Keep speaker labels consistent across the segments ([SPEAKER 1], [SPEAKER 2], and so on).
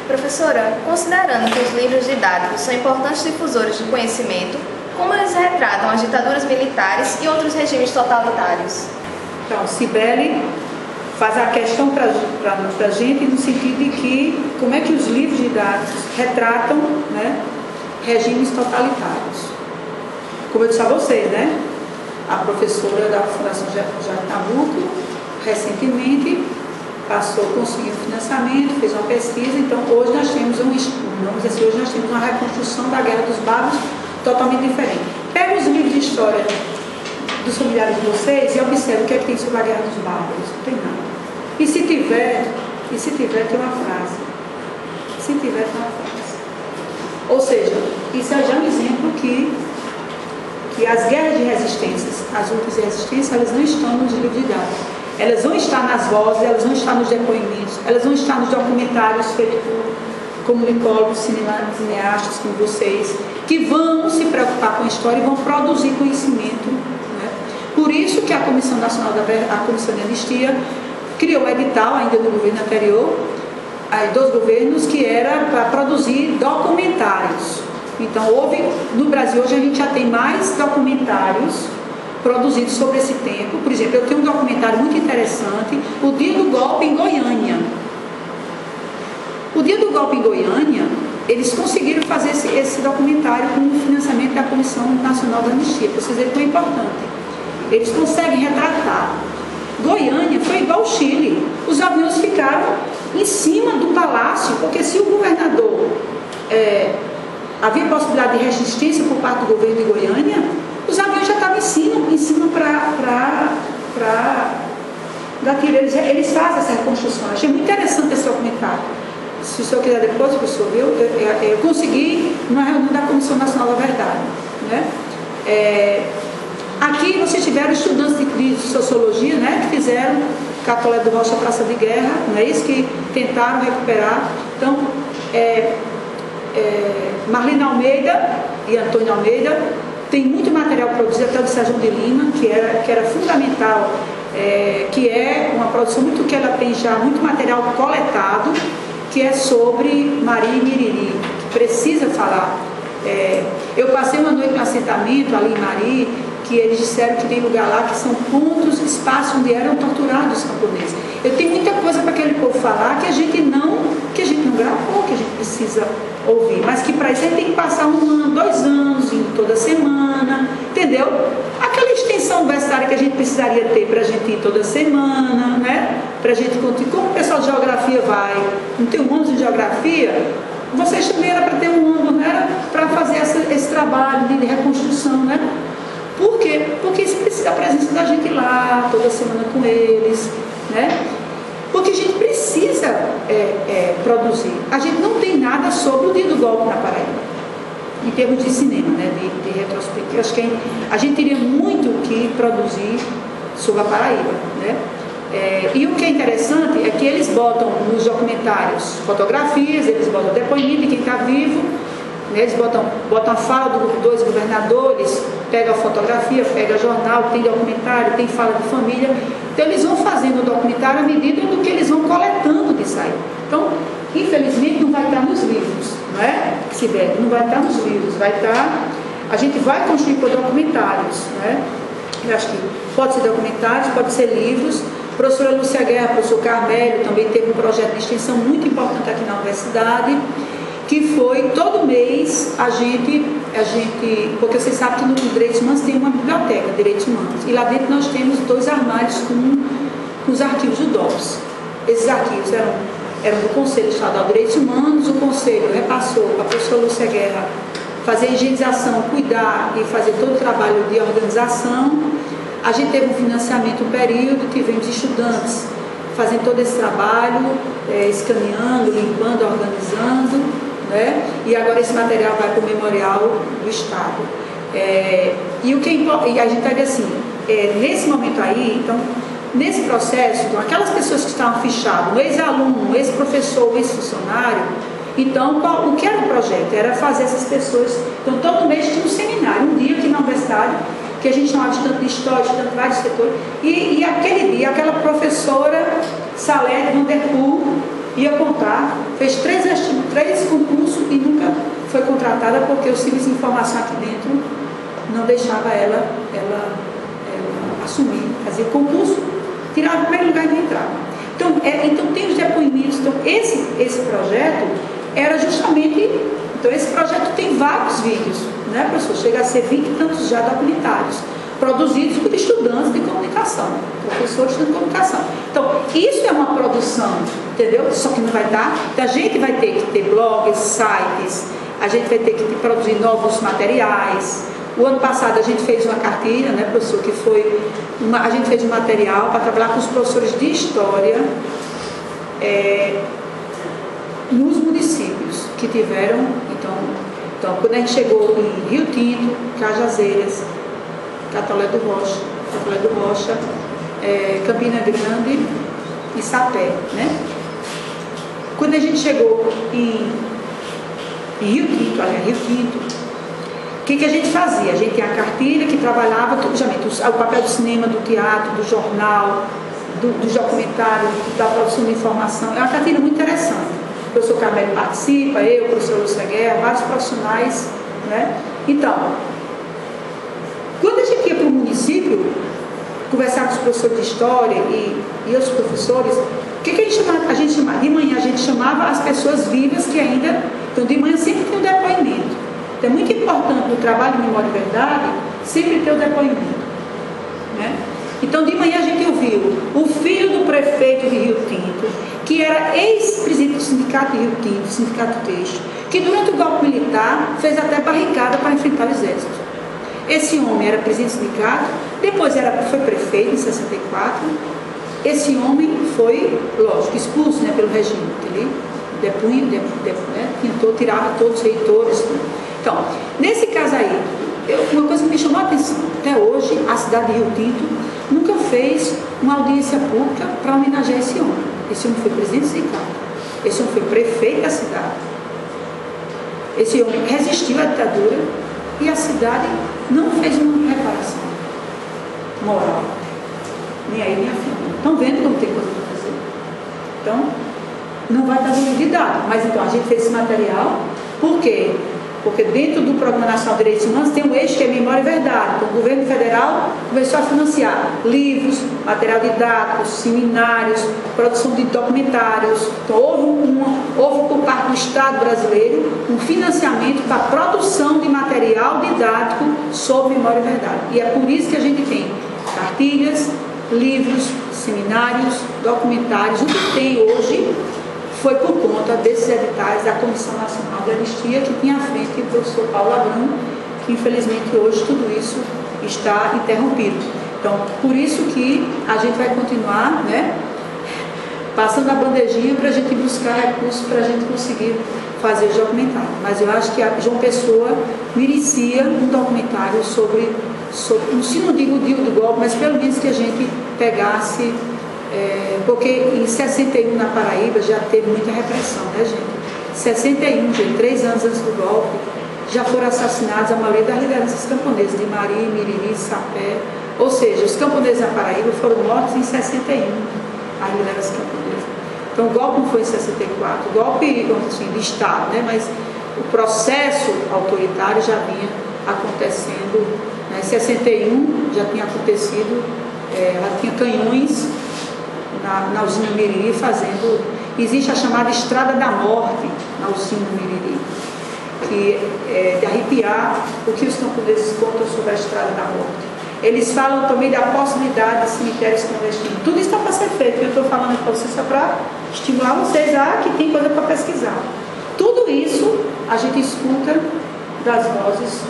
[SPEAKER 1] Professora, considerando que os livros didáticos são importantes difusores do conhecimento, como eles retratam as ditaduras militares e outros regimes totalitários?
[SPEAKER 2] Então, Cibele faz a questão para a gente no sentido de que como é que os livros didáticos retratam, né, regimes totalitários. Como eu disse a vocês, né, a professora da Fundação Jardim Nabuco recentemente conseguiu financiamento, fez uma pesquisa. Então hoje nós temos hoje nós temos uma reconstrução da Guerra dos Bárbaros totalmente diferente. Pega os livros de história dos familiares de vocês e observe o que é que tem sobre a Guerra dos Bárbaros. Não tem nada. E se tiver, tem uma frase. Se tiver, tem uma frase. Ou seja, isso é já um exemplo que as guerras de resistências, as lutas de resistência, elas não estão nos livros didáticos. Elas vão estar nas vozes, elas vão estar nos depoimentos, elas vão estar nos documentários feitos por comunicólogos, cineastas como vocês, que vão se preocupar com a história e vão produzir conhecimento. Né? Por isso que a Comissão Nacional a Comissão de Anistia criou um edital, ainda no governo anterior, dos governos, que era para produzir documentários. Então, no Brasil hoje a gente já tem mais documentários produzidos sobre esse tempo. Por exemplo, eu tenho um documentário muito interessante, O Dia do Golpe em Goiânia. O Dia do Golpe em Goiânia, eles conseguiram fazer esse documentário com o financiamento da Comissão Nacional da Anistia, para vocês verem como é importante. Eles conseguem retratar. Goiânia foi igual ao Chile. Os aviões ficaram em cima do palácio, porque se o governador havia possibilidade de resistência por parte do governo de Goiânia, os aviões já estavam em cima para dar tiro. Eles fazem essa reconstrução. Achei muito interessante esse documentário. Se o senhor quiser depois, professor, eu consegui numa reunião da Comissão Nacional da Verdade. Né? Aqui vocês tiveram estudantes de sociologia, né, que fizeram Catolé do Rocha Praça de Guerra, não é isso? Que tentaram recuperar. Então, Marlene Almeida e Antônio Almeida tem muito material produzido, até o de Sérgio de Lima, que era fundamental, que é uma produção que ela tem já muito material coletado, que é sobre Maria e Miriri, que precisa falar. Eu passei uma noite no assentamento ali em Mari, que eles disseram que tem lugar lá que são pontos, espaços onde eram torturados os camponeses. Eu tenho muita coisa para aquele povo falar que a gente não gravou, que a gente precisa ouvir, mas que para isso a gente tem que passar 1 ano, 2 anos, indo toda semana, entendeu? Aquela extensão universitária que a gente precisaria ter para a gente ir toda semana, né? Para a gente continuar. Como o pessoal de geografia vai, não tem um ano de geografia, vocês também era para ter 1 ano, né? Para fazer esse trabalho de reconstrução, né? Por quê? Porque isso precisa da presença da gente lá, toda semana com eles, né? Porque a gente precisa produzir. A gente não tem nada sobre o dia do golpe na Paraíba, em termos de cinema, né? de retrospectiva. Acho que a gente teria muito o que produzir sobre a Paraíba, né? E o que é interessante é que eles botam nos documentários fotografias, eles botam depoimento de quem está vivo, né? Eles botam a fala dos governadores, pega a fotografia, pega jornal, tem documentário, tem fala de família. Então eles vão fazendo o documentário à medida do que eles vão coletando disso aí. Então, infelizmente não vai estar nos livros, não é? Sibeli, não vai estar nos livros, vai estar. A gente vai construir por documentários, né? Eu acho que pode ser documentários, pode ser livros. A professora Lúcia Guerra, o professor Carmélio também teve um projeto de extensão muito importante aqui na universidade, que foi todo mês a gente, porque vocês sabem que no Direitos Humanos tem uma biblioteca, Direitos Humanos, e lá dentro nós temos 2 armários com os arquivos do DOPS. Esses arquivos eram do Conselho Estadual de Direitos Humanos. O Conselho repassou para a professora Lúcia Guerra fazer a higienização, cuidar e fazer todo o trabalho de organização. A gente teve um financiamento um período, tivemos estudantes fazendo todo esse trabalho, escaneando, limpando, organizando, né? E agora esse material vai para o Memorial do Estado. E a gente está assim, nesse momento aí, então, nesse processo, então, aquelas pessoas que estavam fichadas, o ex-aluno, o ex-professor, o ex-funcionário, então, o que era o projeto? Era fazer essas pessoas. Então, todo mês tinha um seminário, um dia aqui na universidade, que a gente chamava estudante de história, estudante de vários setores, e aquele dia, aquela professora Salete Vanderpool, ia contar, fez 3 concursos e nunca foi contratada porque o Serviço de Informação aqui dentro não deixava ela assumir, fazia o concurso, tirava o primeiro lugar e não entrava. Então tem os depoimentos. Então esse projeto era justamente, então esse projeto tem vários vídeos, né, professor? Chega a ser 20 e tantos já documentários, produzidos por estudantes de comunicação, professores de comunicação. Então, isso é uma produção, entendeu? Só que não vai dar. Então, a gente vai ter que ter blogs, sites, a gente vai ter que produzir novos materiais. O ano passado a gente fez uma cartilha, né, professor, que foi a gente fez um material para trabalhar com os professores de história nos municípios que tiveram, então quando a gente chegou em Rio Tinto, Cajazeiras, Catolé do Rocha, Campina Grande e Sapé, né? Quando a gente chegou em Rio Tinto, o que a gente fazia? A gente tinha a cartilha que trabalhava o papel do cinema, do teatro, do jornal, dos documentários, da produção de informação. É uma cartilha muito interessante. O professor Carmelo participa, eu, o professor Lúcia Guerra, vários profissionais, né? Então, quando a gente ia para o município, conversar com os professores de história e os professores, o que a gente chamava? De manhã a gente chamava as pessoas vivas que ainda... Então, de manhã sempre tem um depoimento. Então, é muito importante no trabalho de Memória e Verdade sempre ter o depoimento, né? Então, de manhã a gente ouviu o filho do prefeito de Rio Tinto, que era ex-presidente do sindicato de Rio Tinto, sindicato Teixo, que durante o golpe militar fez até barricada para enfrentar o exército. Esse homem era presidente do sindicato, depois foi prefeito em 64. Esse homem foi, lógico, expulso, né, pelo regime. Ele depunha, né, tentou tirar todos os reitores. Então, nesse caso aí, uma coisa que me chamou a atenção, até hoje a cidade de Rio Tinto nunca fez uma audiência pública para homenagear esse homem. Esse homem foi presidente do sindicato, esse homem foi prefeito da cidade, esse homem resistiu à ditadura e a cidade não fez uma reparação moral, nem aí nem a filha. Estão vendo como tem coisa para fazer? Então, não vai estar dando de dado, mas então a gente fez esse material, por quê? Porque dentro do Programa Nacional de Direitos Humanos tem um eixo que é Memória e Verdade. Então, o governo federal começou a financiar livros, material didático, seminários, produção de documentários. Então, houve por parte do Estado brasileiro um financiamento para a produção de material didático sobre Memória e Verdade. E é por isso que a gente tem cartilhas, livros, seminários, documentários. O que tem hoje foi por conta desses editais da Comissão Nacional de Anistia, que tinha à frente o professor Paulo Abrão, que infelizmente hoje tudo isso está interrompido. Então, por isso que a gente vai continuar, né, passando a bandejinha para a gente buscar recursos para a gente conseguir fazer os documentários. Mas eu acho que a João Pessoa merecia um documentário sobre se não digo o dia do golpe, mas pelo menos que a gente pegasse... porque em 61 na Paraíba já teve muita repressão, né, gente? 61, gente, 3 anos antes do golpe, já foram assassinados a maioria das lideranças camponesas, de Mari, Miriri, Sapé. Ou seja, os camponeses na Paraíba foram mortos em 61, as lideranças camponesas. Então o golpe não foi em 64, o golpe assim, de Estado, né? Mas o processo autoritário já vinha acontecendo, né? Em 61 já tinha acontecido, ela tinha canhões na usina Miriri fazendo... Existe a chamada Estrada da Morte na usina Miriri, que é de arrepiar o que os camponeses contam sobre a Estrada da Morte. Eles falam também da possibilidade de cemitérios clandestinos. Tudo isso está para ser feito, eu estou falando para vocês só para estimular vocês a que tem coisa para pesquisar. Tudo isso a gente escuta das vozes,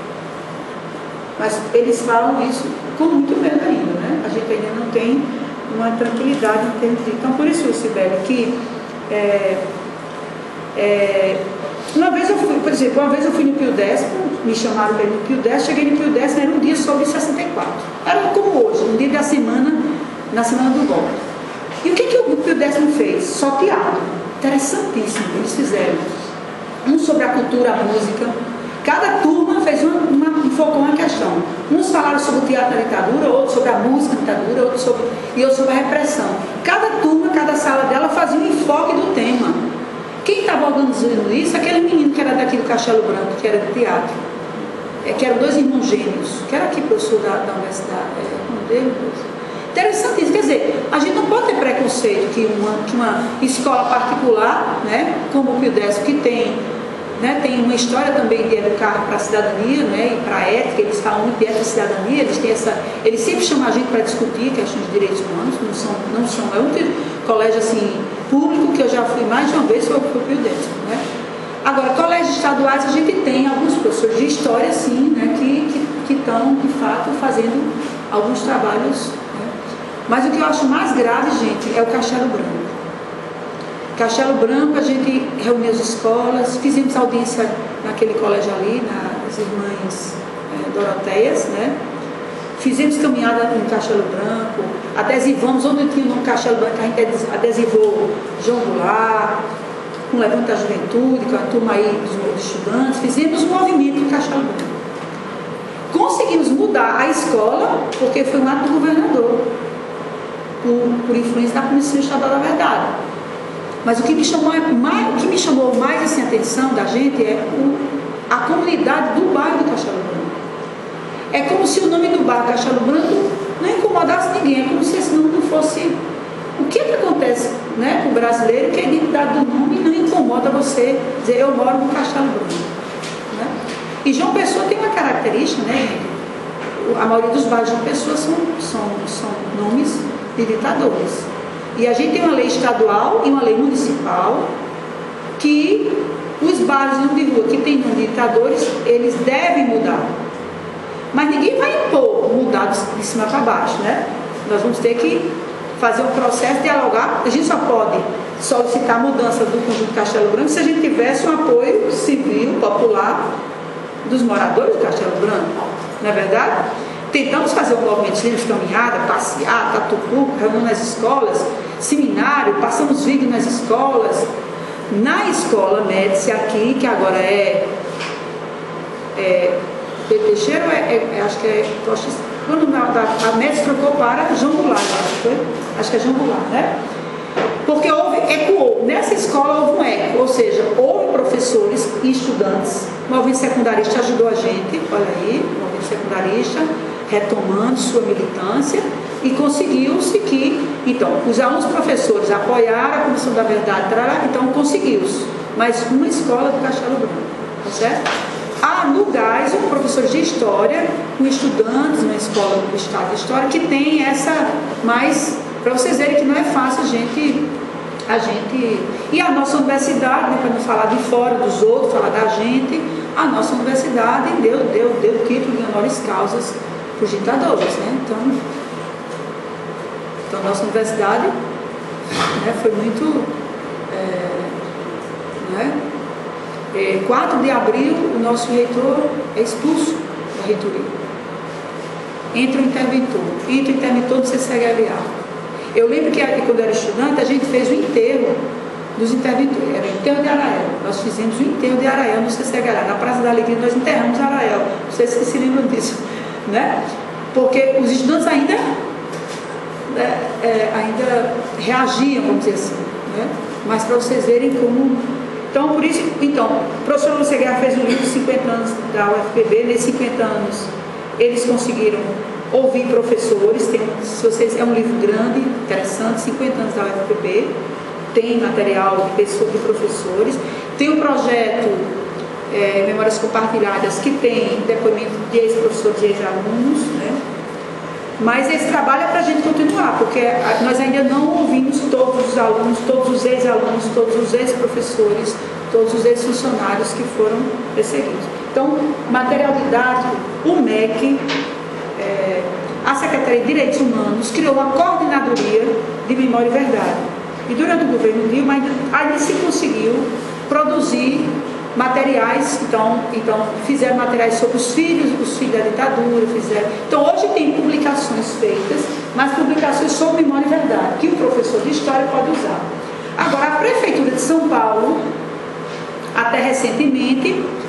[SPEAKER 2] mas eles falam isso com muito medo ainda, né? A gente ainda não tem uma tranquilidade em termos de... Então, por isso, Sibeli, que uma vez eu fui, por exemplo, no Pio X, me chamaram para ir no Pio X, cheguei no Pio X, era um dia sobre 64. Era como hoje, um dia da semana, na semana do golpe. E o que o Pio X fez? Só teatro. Interessantíssimo, eles fizeram. Um sobre a cultura, a música. Cada turma fez focou uma questão. Uns falaram sobre o teatro da ditadura, outros sobre a música da ditadura, outros sobre a repressão. Cada turma, cada sala dela fazia um enfoque do tema. Quem estava organizando isso? Aquele menino que era daqui do Castelo Branco, que era de teatro, que eram 2 irmãos gêmeos, que era aqui professor da universidade. Interessante isso, quer dizer, a gente não pode ter preconceito que uma escola particular, né, como o Pio Décio, que tem uma história também de educar para a cidadania, né, e para a ética, eles falam muito de ética e cidadania, eles sempre chamam a gente para discutir questões de direitos humanos, é um colégio assim, público, que eu já fui mais de uma vez, foi o Pio Décio, né? Agora, colégios estaduais, a gente tem alguns professores de história, sim, né, que estão, de fato, fazendo alguns trabalhos, né? Mas o que eu acho mais grave, gente, é o Castelo Branco. Castelo Branco, a gente reuniu as escolas, fizemos audiência naquele colégio ali, nas Irmãs Doroteias, né? Fizemos caminhada no Castelo Branco, adesivamos, onde tinha no Castelo Branco, a gente adesivou João Goulart, com o Levanta da Juventude, com a turma aí dos estudantes, fizemos um movimento no Castelo Branco. Conseguimos mudar a escola, porque foi um ato do governador, por influência da Comissão Estadual da Verdade. Mas o que me chamou mais assim, a atenção da gente é a comunidade do bairro do Castelo Branco. É como se o nome do bairro Castelo Branco não incomodasse ninguém, é como se esse nome não fosse... O que acontece, né, com o brasileiro, que a identidade do nome não incomoda você dizer eu moro no Castelo Branco, né? E João Pessoa tem uma característica, né, gente? A maioria dos bairros de João Pessoa são nomes de ditadores. E a gente tem uma lei estadual e uma lei municipal que os bairros de rua que tem nome de ditadores, eles devem mudar. Mas ninguém vai impor mudar de cima para baixo, né? Nós vamos ter que fazer um processo, dialogar. A gente só pode solicitar a mudança do conjunto Castelo Branco se a gente tivesse um apoio civil, popular, dos moradores do Castelo Branco, não é verdade? Tentamos fazer um movimento de caminhada, passear, tatupu, reunião nas escolas, seminário, passamos vídeo nas escolas. Na escola Médici aqui, que agora Pedro Teixeira, acho que é... Quando a Médici trocou para João Goulart, acho que é João Goulart, né? Porque ecoou, nessa escola houve um eco, ou seja, houve professores e estudantes. O movimento secundarista ajudou a gente, olha aí, o movimento secundarista, retomando sua militância, e conseguiu-se que, então, os alunos professores apoiaram a Comissão da Verdade, então conseguiu-se. Mas uma escola do Castelo Branco, tá certo? Há lugares, um professor de história, com estudantes na escola do Estado de História, que tem essa, mas para vocês verem que não é fácil a gente... E a nossa universidade, né, para não falar de fora dos outros, falar da gente, a nossa universidade deu título de honoris causas para os ditadores, né? Então a nossa universidade, né, foi muito... 4 de abril, o nosso reitor é expulso da reitoria. Entra o interventor do CCHLA. Eu lembro que quando eu era estudante, a gente fez o enterro dos interventores. Era o enterro de Arael. Nós fizemos o enterro de Arael no CCHLA. Na Praça da Alegria nós enterramos Arael. Não sei se se lembram disso, né? Porque os estudantes ainda reagiam, vamos dizer assim, né? Mas para vocês verem como... Então, por isso, o professor Lúcia Guerra fez um livro, 50 anos da UFPB. Nesses 50 anos, eles conseguiram ouvir professores. É um livro grande, interessante, 50 anos da UFPB. Tem material de professores. Tem um projeto, Memórias Compartilhadas, que tem depoimento de ex-professores e ex-alunos, né? Mas esse trabalho é para a gente continuar, porque nós ainda não ouvimos todos os alunos, todos os ex-alunos, todos os ex-professores, todos os ex-funcionários que foram perseguidos. Então, material didático, o MEC, a Secretaria de Direitos Humanos criou uma coordenadoria de memória e verdade. E durante o governo Dilma ainda se conseguiu produzir materiais, então fizeram materiais sobre os filhos da ditadura, então hoje tem publicações feitas, mas publicações sobre memória e verdade, que o professor de história pode usar. Agora, a Prefeitura de São Paulo, até recentemente,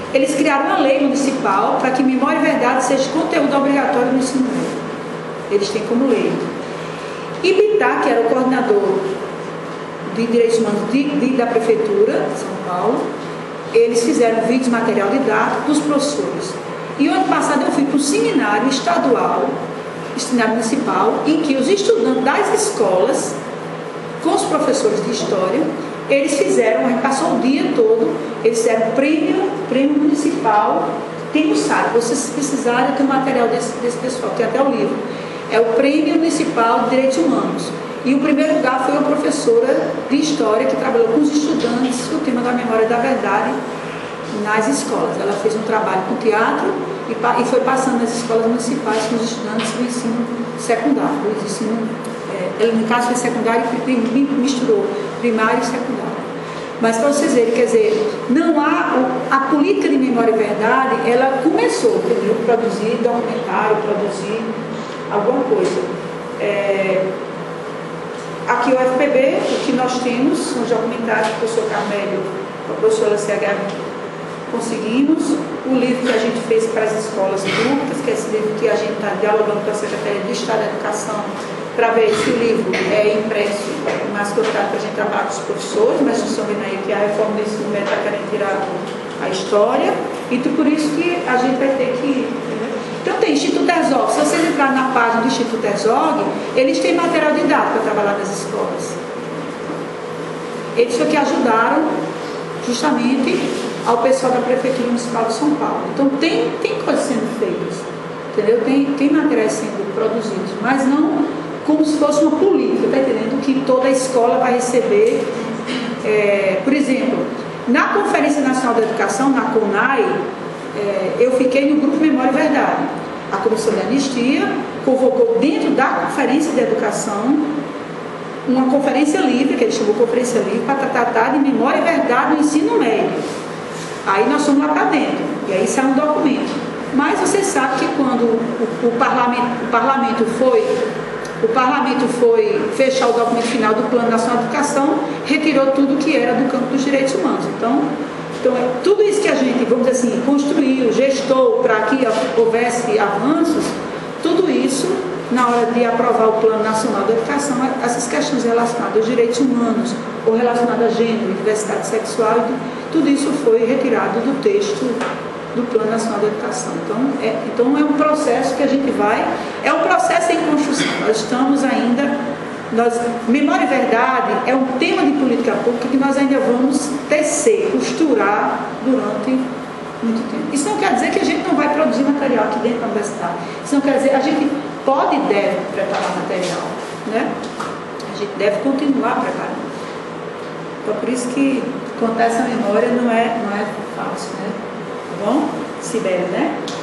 [SPEAKER 2] eles criaram uma lei municipal para que memória e verdade seja conteúdo obrigatório no ensino médio. Eles têm como lei. E Bittar, que era o coordenador de direitos humanos da prefeitura de São Paulo, eles fizeram vídeos, material didático dos professores. E o ano passado eu fui para um seminário estadual, seminário municipal, em que os estudantes das escolas, com os professores de história, eles fizeram, a gente passou o dia todo, eles fizeram prêmio municipal, tem no site, vocês precisarem ter o material desse pessoal, tem até o livro, é o Prêmio Municipal de Direitos Humanos. E o primeiro lugar foi uma professora de história que trabalhou com os estudantes o tema da memória e da verdade nas escolas. Ela fez um trabalho com teatro e foi passando nas escolas municipais com os estudantes do ensino secundário, do ensino, no caso foi secundário e misturou primário e secundário. Mas para vocês verem, quer dizer, não há a política de memória e verdade, ela começou, entendeu? Produzir documentário, produzir alguma coisa. Aqui o FPB, o que nós temos são os documentários do professor Carmélio, a professora CH, conseguimos. O livro que a gente fez para as escolas públicas, que é esse livro que a gente está dialogando com a Secretaria de Estado da Educação, para ver se o livro é impresso, mais cortado para a gente trabalhar com os professores, mas vocês estão vendo aí que a reforma do ensino médio está querendo tirar a história, e por isso que a gente vai ter que... Então tem Instituto Herzog, se vocês entrarem na página do Instituto Herzog, eles têm material didático para trabalhar nas escolas. Eles foi que ajudaram justamente ao pessoal da Prefeitura Municipal de São Paulo. Então tem coisas sendo feitas, entendeu? Tem materiais sendo produzidos, mas não como se fosse uma política, está entendendo? Que toda a escola vai receber. Por exemplo, na Conferência Nacional da Educação, na CONAI, eu fiquei no Grupo Memória e Verdade. A Comissão de Anistia convocou dentro da Conferência de Educação uma conferência livre, que ele chamou Conferência Livre, para tratar de memória e verdade no ensino médio. Aí nós fomos lá para dentro, e aí saiu um documento. Mas você sabe que quando o parlamento foi fechar o documento final do Plano Nacional de Educação, retirou tudo que era do campo dos direitos humanos. Então tudo isso que a gente, vamos dizer assim, construiu, gestou para que houvesse avanços, tudo isso, na hora de aprovar o Plano Nacional de Educação, essas questões relacionadas aos direitos humanos, ou relacionadas a gênero, diversidade sexual, tudo isso foi retirado do texto do Plano Nacional de Educação. Então é um processo que a gente é um processo em construção. Nós estamos ainda... memória e verdade é um tema de política pública que nós ainda vamos tecer, costurar durante muito tempo. Isso não quer dizer que a gente não vai produzir material aqui dentro da universidade. Isso não quer dizer que a gente pode e deve preparar material, né? A gente deve continuar preparando. Então, por isso que contar essa memória não é fácil, né? Tá bom? Sibeli, né?